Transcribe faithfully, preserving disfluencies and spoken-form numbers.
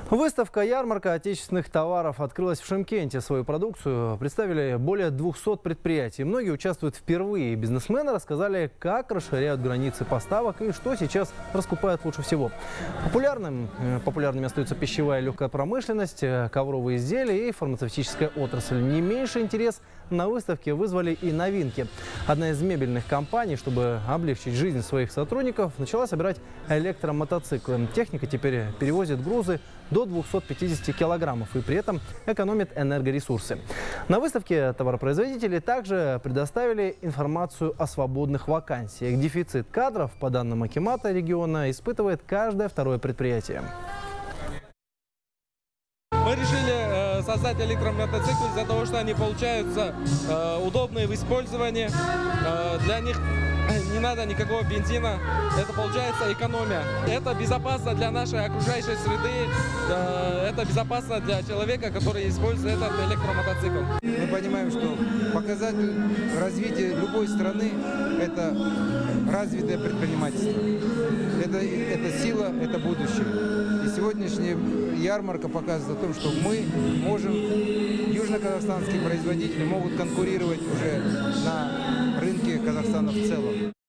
Выставка-ярмарка отечественных товаров открылась в Шымкенте. Свою продукцию представили более двухсот предприятий. Многие участвуют впервые. Бизнесмены рассказали, как расширяют границы поставок и что сейчас раскупают лучше всего. Популярным, популярными остаются пищевая и легкая промышленность, ковровые изделия и фармацевтическая отрасль. Не меньше интерес на выставке вызвали и новинки. Одна из мебельных компаний, чтобы облегчить жизнь своих сотрудников, начала собирать электромотоциклы. Техника теперь перевозит грузы до двухсот пятидесяти килограммов и при этом экономит энергоресурсы. На выставке товаропроизводители также предоставили информацию о свободных вакансиях. Дефицит кадров, по данным Акимата региона, испытывает каждое второе предприятие. Мы решили э, создать электромотоциклы из-за того, что они получаются э, удобные в использовании. Э, для них не надо никакого бензина. Это получается экономия. Это безопасно для нашей окружающей среды. Э, это безопасно для человека, который использует этот электромотоцикл. Мы понимаем, что показатель развития любой страны – это развитое предпринимательство. Это, это сила, это будущее. И сегодняшняя ярмарка показывает о том, что мы можем, южно-казахстанские производители могут конкурировать уже на рынке Казахстана в целом.